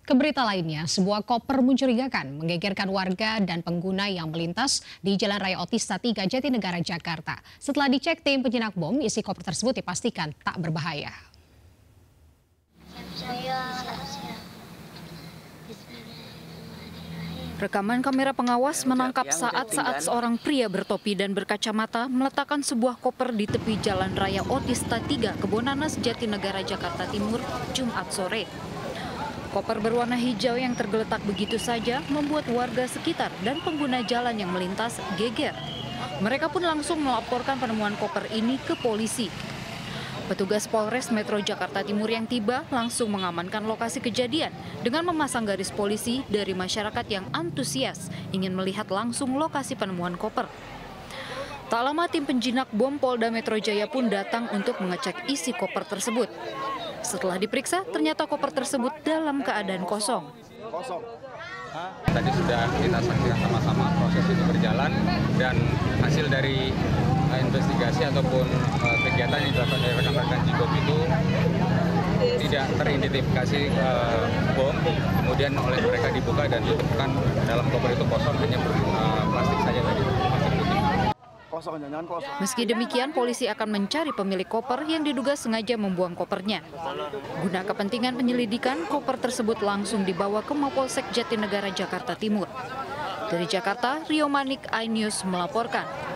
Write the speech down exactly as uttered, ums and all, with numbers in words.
Ke berita lainnya, sebuah koper mencurigakan menggegerkan warga dan pengguna yang melintas di Jalan Raya Otista tiga Jatinegara, Jakarta. Setelah dicek tim penjinak bom, isi koper tersebut dipastikan tak berbahaya. Rekaman kamera pengawas menangkap saat-saat seorang pria bertopi dan berkacamata meletakkan sebuah koper di tepi Jalan Raya Otista tiga Kebonanas, Jatinegara, Jakarta Timur, Jumat sore. Koper berwarna hijau yang tergeletak begitu saja membuat warga sekitar dan pengguna jalan yang melintas geger. Mereka pun langsung melaporkan penemuan koper ini ke polisi. Petugas Polres Metro Jakarta Timur yang tiba langsung mengamankan lokasi kejadian dengan memasang garis polisi dari masyarakat yang antusias ingin melihat langsung lokasi penemuan koper. Tak lama tim penjinak bom Polda Metro Jaya pun datang untuk mengecek isi koper tersebut. Setelah diperiksa, ternyata koper tersebut dalam keadaan kosong. Kosong. Tadi sudah kita saksikan sama-sama proses itu berjalan dan hasil dari uh, investigasi ataupun uh, kegiatan yang dilakukan oleh rekan-rekan Jibom itu tidak teridentifikasi uh, bom, kemudian oleh mereka dibuka dan ditemukan dalam koper itu kosong, hanya uh, plastik saja tadi. Meski demikian, polisi akan mencari pemilik koper yang diduga sengaja membuang kopernya. Guna kepentingan penyelidikan, koper tersebut langsung dibawa ke Mapolsek Jatinegara, Jakarta Timur. Dari Jakarta, Rio Manik, iNews melaporkan.